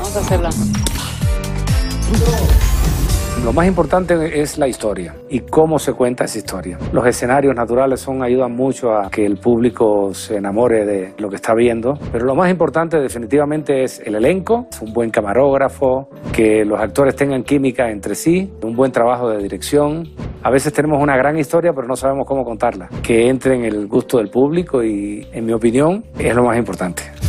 Vamos a hacerla. Lo más importante es la historia y cómo se cuenta esa historia. Los escenarios naturales ayudan mucho a que el público se enamore de lo que está viendo, pero lo más importante definitivamente es el elenco, un buen camarógrafo, que los actores tengan química entre sí, un buen trabajo de dirección. A veces tenemos una gran historia, pero no sabemos cómo contarla. Que entre en el gusto del público y, en mi opinión, es lo más importante.